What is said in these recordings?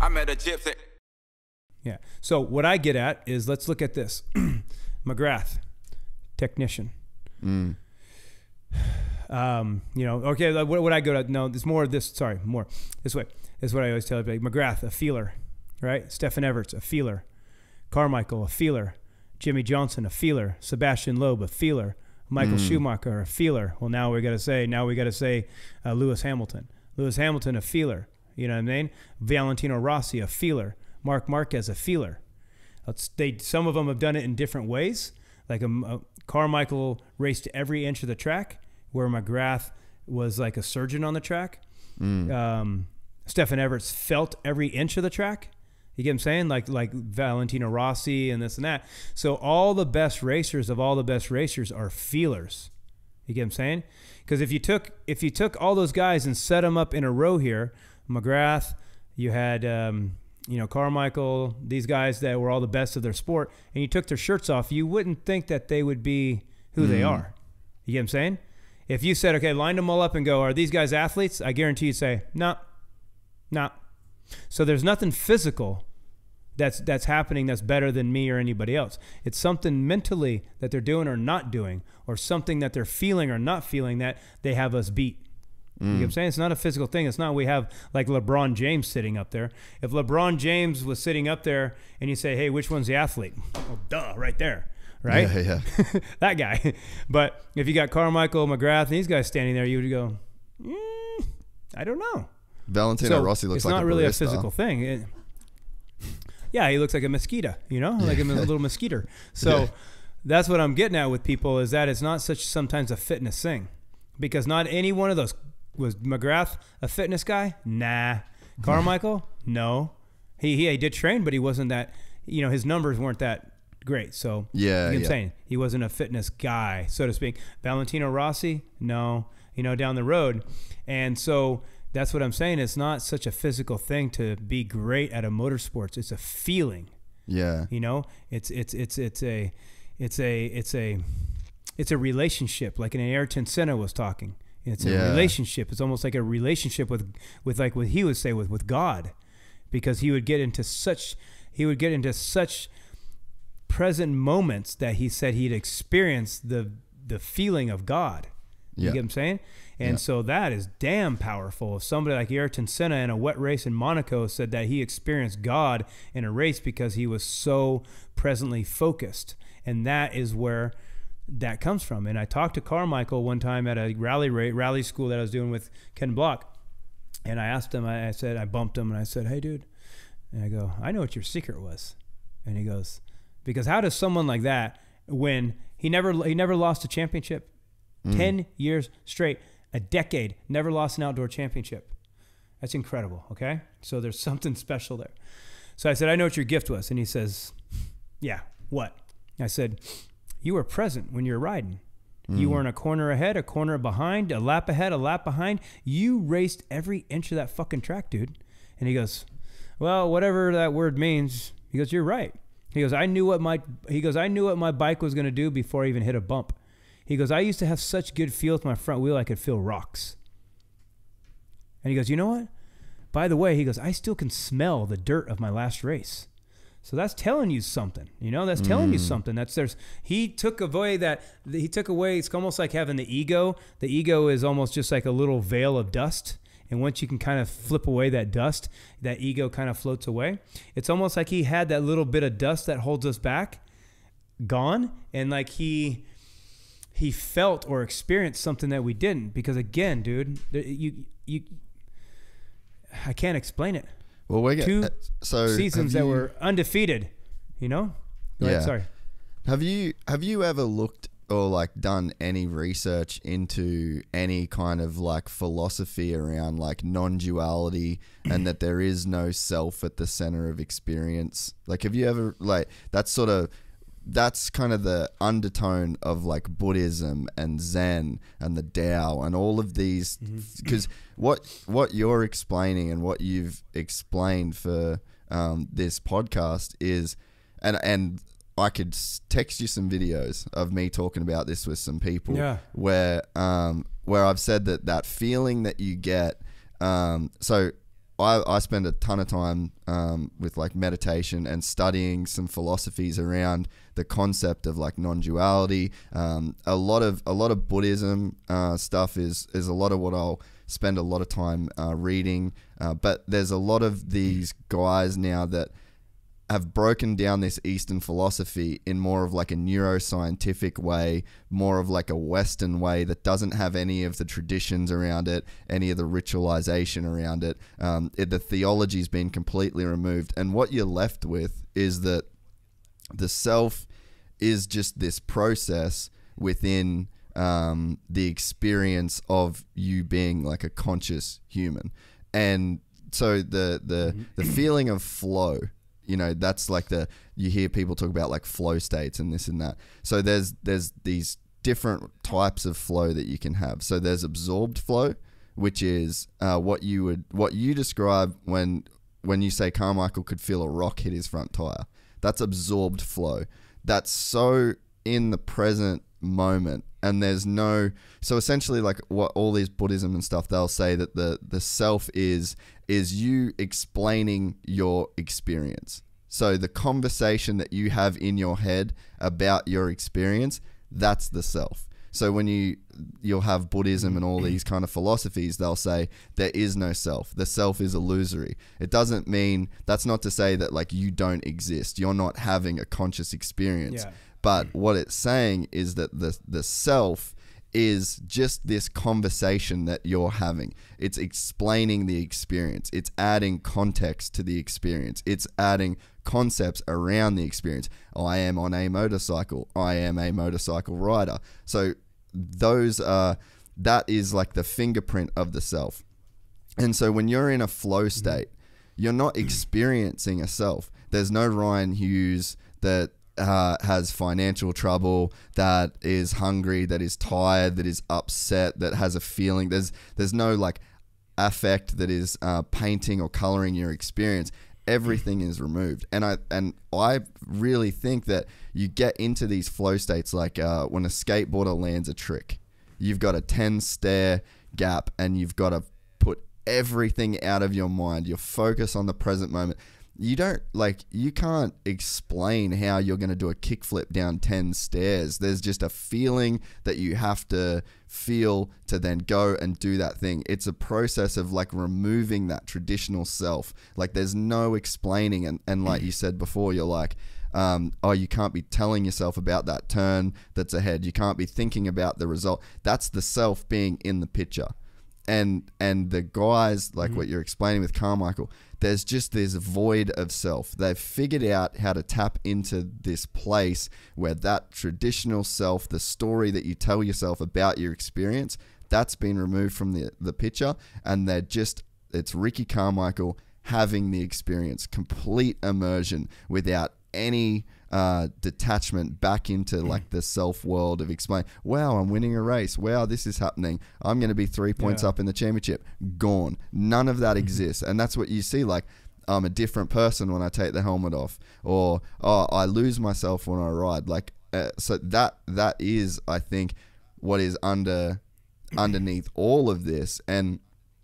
met a gypsy. Yeah. So what I get at is, let's look at this. McGrath, technician. You know, okay, what would I go to? No, there's more of this. Sorry, more this way. This is what I always tell everybody. McGrath, a feeler, right? Stephen Everts, a feeler. Carmichael, a feeler. Jimmy Johnson, a feeler. Sebastian Loeb, a feeler. Michael Schumacher, a feeler. Well, now we got to say Lewis Hamilton. Lewis Hamilton, a feeler. You know what I mean? Valentino Rossi, a feeler. Mark Marquez, a feeler. Some of them have done it in different ways. Like Carmichael raced every inch of the track, where McGrath was like a surgeon on the track. Stephen Everts felt every inch of the track. You get what I'm saying? Like Valentino Rossi and this and that. So all the best racers of all the best racers are feelers. You get what I'm saying? Because if you took all those guys and set them up in a row here, McGrath, you had Carmichael, these guys that were all the best of their sport, and you took their shirts off, you wouldn't think that they would be who they are. You get what I'm saying? If you said, okay, line them all up and go, are these guys athletes? I guarantee you'd say, no. So there's nothing physical that's happening that's better than me or anybody else. It's something mentally that they're doing or not doing, or something that they're feeling or not feeling that they have us beat. You know what I'm saying? It's not a physical thing. It's not we have like LeBron James sitting up there. If LeBron James was sitting up there and you say, hey, which one's the athlete? Well, duh, right there. Right? Yeah. That guy. But if you got Carmichael, McGrath, and these guys standing there, you would go, I don't know. Valentino Rossi looks like a barista. It's not really a physical thing. Yeah, he looks like a mosquito, like a little mosquito. So that's what I'm getting at with people, is that it's not sometimes a fitness thing. Because not any one of those. Was McGrath a fitness guy? Nah. Carmichael? No. He did train, but he wasn't that, his numbers weren't that great. So you know what I'm saying? He wasn't a fitness guy, so to speak. Valentino Rossi? No. Down the road. And so that's what I'm saying. It's not such a physical thing to be great at a motorsports. It's a feeling. Yeah. It's a relationship, like an Ayrton Senna was talking. It's a relationship. It's almost like a relationship with like what he would say with God, because he would get into such present moments that he said he'd experienced the feeling of God. You get what I'm saying? And so that is damn powerful. If somebody like Ayrton Senna in a wet race in Monaco said that he experienced God in a race because he was so presently focused, and that is where that comes from. And I talked to Carmichael one time at a rally school that I was doing with Ken Block, and I asked him, I bumped him and I said, hey dude, and I go, I know what your secret was. And he goes, because how does someone like that win? He never lost a championship. 10 years straight, a decade, never lost an outdoor championship. That's incredible. Okay. So there's something special there. So I said, I know what your gift was. And he says, yeah, what? I said, you were present when you were riding. You weren't a corner ahead, a corner behind, a lap ahead, a lap behind. You raced every inch of that fucking track, dude. And he goes, well, whatever that word means. He goes, you're right. He goes, I knew what my bike was going to do before I even hit a bump. He goes, I used to have such good feel with my front wheel, I could feel rocks. And he goes, you know what? By the way, he goes, I still can smell the dirt of my last race. So that's telling you something, that's telling you something. He took away, it's almost like having the ego. The ego is almost just like a little veil of dust. And once you can kind of flip away that dust, that ego kind of floats away. It's almost like he had that little bit of dust that holds us back gone. And like he felt or experienced something that we didn't, because again, dude, I can't explain it. Well, we get 2 seasons that were undefeated, Go ahead, sorry. Have you ever looked or like done any research into any kind of like philosophy around like non-duality and that there is no self at the center of experience? Like, have you ever that's kind of the undertone of like Buddhism and Zen and the Tao and all of these, because what you're explaining and what you've explained for this podcast is, and I could text you some videos of me talking about this with some people, where I've said that feeling that you get. So I spend a ton of time with like meditation and studying some philosophies around the concept of like non-duality. A lot of Buddhism stuff is a lot of what I'll spend a lot of time reading. But there's a lot of these guys now that have broken down this Eastern philosophy in more of like a neuroscientific way, more of like a Western way that doesn't have any of the traditions around it, any of the ritualization around it. The theology's been completely removed. And what you're left with is that the self is just this process within the experience of you being like a conscious human. And so the feeling of flow, you know, that's like you hear people talk about like flow states and this and that. So there's these different types of flow that you can have. So there's absorbed flow, which is what you describe when you say Carmichael could feel a rock hit his front tire. That's absorbed flow. That's so in the present moment, and there's no, so essentially like what all these Buddhism and stuff, they'll say that the self is you explaining your experience. So the conversation that you have in your head about your experience, that's the self. So when you'll have Buddhism and all these kind of philosophies, they'll say there is no self. The self is illusory. It doesn't mean, that's not to say that like you don't exist. You're not having a conscious experience. Yeah. But what it's saying is that the self is just this conversation that you're having. It's explaining the experience. It's adding context to the experience. It's adding concepts around the experience. I am on a motorcycle. I am a motorcycle rider. So that is like the fingerprint of the self. And so when you're in a flow state, you're not experiencing a self. There's no Ryan Hughes that has financial trouble, that is hungry, that is tired, that is upset, that has a feeling. There's no like affect that is painting or coloring your experience. Everything is removed. And I really think that you get into these flow states like when a skateboarder lands a trick. You've got a 10 stair gap and you've got to put everything out of your mind. Your focus on the present moment. You can't explain how you're going to do a kickflip down 10 stairs. There's just a feeling that you have to feel to then go and do that thing. It's a process of like removing that traditional self. Like there's no explaining. And like you said before, you're like, you can't be telling yourself about that turn that's ahead. You can't be thinking about the result. That's the self being in the picture. And the guys, like what you're explaining with Carmichael, there's just this void of self. They've figured out how to tap into this place where that traditional self, the story that you tell yourself about your experience, that's been removed from the picture. And it's Ricky Carmichael having the experience, complete immersion without any detachment back into like the self world of explain, wow, I'm winning a race, wow, this is happening, I'm going to be 3 points up in the championship. Gone. None of that exists. And that's what you see, like I'm a different person when I take the helmet off, or I lose myself when I ride, like so that is, I think, what is underneath all of this. And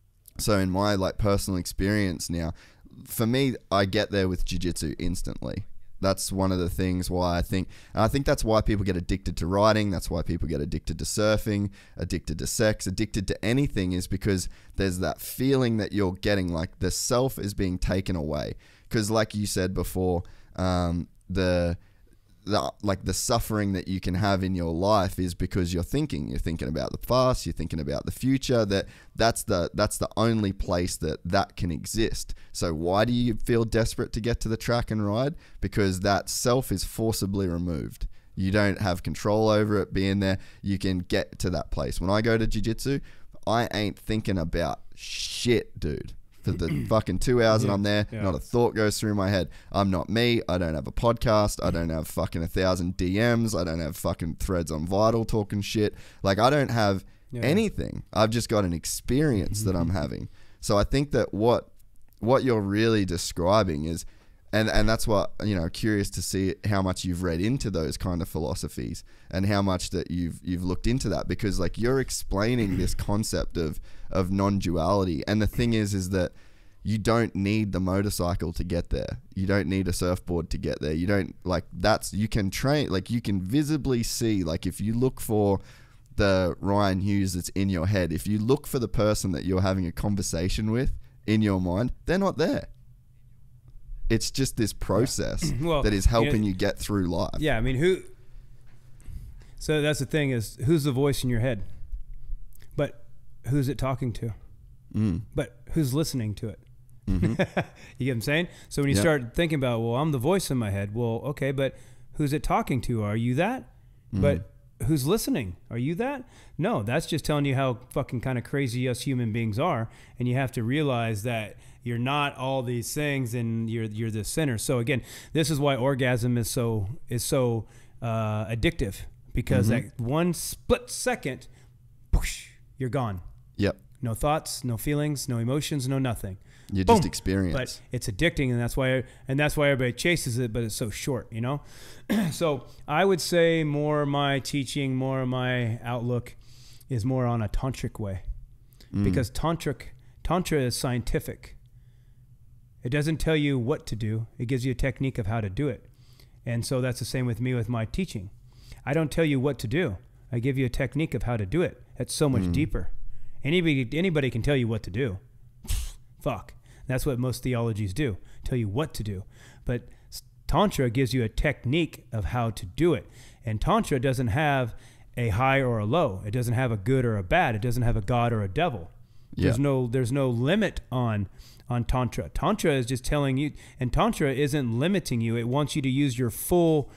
so in my like personal experience now, for me, I get there with jiu-jitsu instantly. That's one of the things why I think that's why people get addicted to riding. That's why people get addicted to surfing, addicted to sex, addicted to anything, is because there's that feeling that you're getting, like the self is being taken away. Because like you said before, the suffering that you can have in your life is because you're thinking about the past, you're thinking about the future. That's the only place that can exist. So why do you feel desperate to get to the track and ride? Because that self is forcibly removed. You don't have control over it being there. You can get to that place. When I go to jiu-jitsu, I ain't thinking about shit, dude. For the fucking 2 hours that I'm there, not a thought goes through my head. I'm not me. I don't have a podcast. I don't have fucking 1,000 DMs. I don't have fucking threads on Vital talking shit. Like I don't have anything. I've just got an experience that I'm having. So I think that what you're really describing is, and that's what, curious to see how much you've read into those kind of philosophies and how much that you've looked into that, because like you're explaining this concept of non-duality. And the thing is that, you don't need the motorcycle to get there. You don't need a surfboard to get there. You don't you can train, like you can visibly see, like if you look for the Ryan Hughes that's in your head, if you look for the person that you're having a conversation with in your mind, they're not there. It's just this process that is helping you get through life. Yeah, I mean, so that's the thing is, who's the voice in your head? But who's it talking to? But who's listening to it? You get what I'm saying? So when you start thinking about, well, I'm the voice in my head. Well, okay, but who's it talking to? Are you that? But who's listening? Are you that? No, that's just telling you how fucking kind of crazy us human beings are. And you have to realize that you're not all these things, and you're the center. So again, this is why orgasm is so addictive, because that one split second, whoosh, you're gone. Yep. No thoughts, no feelings, no emotions, no nothing. You just experience. But it's addicting, and that's why everybody chases it, but it's so short, you know? So I would say more of my teaching, more of my outlook is more on a tantric way, because tantra is scientific. It doesn't tell you what to do. It gives you a technique of how to do it. And so that's the same with me with my teaching. I don't tell you what to do. I give you a technique of how to do it. It's so much deeper. Anybody can tell you what to do. Fuck. That's what most theologies do, tell you what to do. But Tantra gives you a technique of how to do it. And Tantra doesn't have a high or a low. It doesn't have a good or a bad. It doesn't have a God or a devil. Yeah. There's no limit on Tantra. Tantra is just telling you, and Tantra isn't limiting you. It wants you to use your full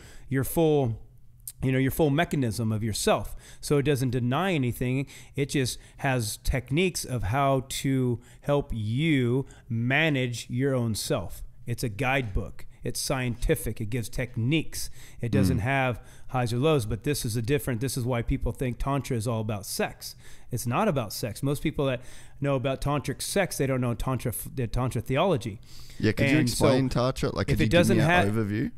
mechanism of yourself. So it doesn't deny anything. It just has techniques of how to help you manage your own self. It's a guidebook. It's scientific. It gives techniques. It doesn't have highs or lows, but this is why people think Tantra is all about sex. It's not about sex. Most people that know about tantric sex, they don't know Tantra theology. Yeah, could you explain Tantra? Like, could you give me an overview?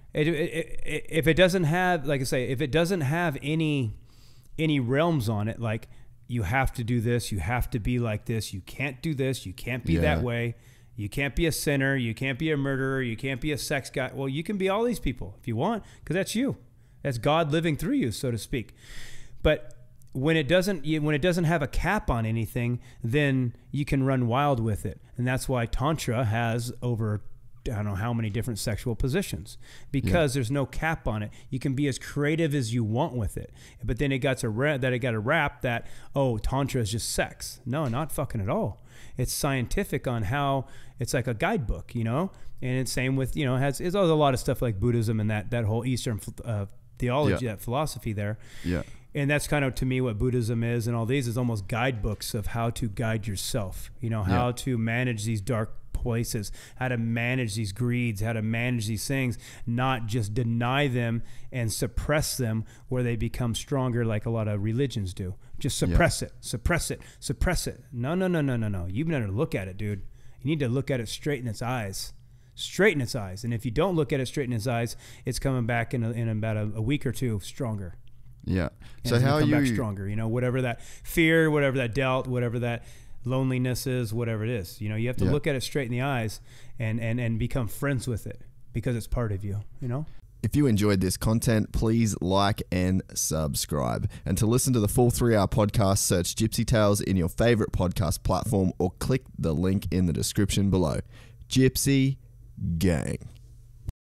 If it doesn't have, like I say, if it doesn't have any realms on it, like you have to do this, you have to be like this, you can't do this, you can't be that way, you can't be a sinner, you can't be a murderer, you can't be a sex guy. Well, you can be all these people if you want, because that's you. That's God living through you, so to speak. But when it doesn't have a cap on anything, then you can run wild with it. And that's why Tantra has over, I don't know how many different sexual positions, because there's no cap on it. You can be as creative as you want with it. But then it got a rap that, oh, Tantra is just sex. No, not fucking at all. It's scientific on how it's like a guidebook, you know? And it's same with, you know, it's a lot of stuff like Buddhism and that whole Eastern theology, that philosophy there. Yeah. And that's kind of, to me, what Buddhism is, and all these is almost guidebooks of how to guide yourself, you know, how to manage these dark places, how to manage these greeds, how to manage these things, not just deny them and suppress them where they become stronger like a lot of religions do. Just suppress it. No. You better look at it, dude. You need to look at it straight in its eyes. Straight in its eyes. And if you don't look at it straight in its eyes, it's coming back in about a week or two stronger. Yeah. And so how are you back stronger? You know, whatever that fear, whatever that doubt, whatever that loneliness is, whatever it is, you know, you have to look at it straight in the eyes and become friends with it, because it's part of you, you know? If you enjoyed this content, please like and subscribe. And to listen to the full 3-hour podcast, search Gypsy Tales in your favorite podcast platform or click the link in the description below. Gypsy Gang.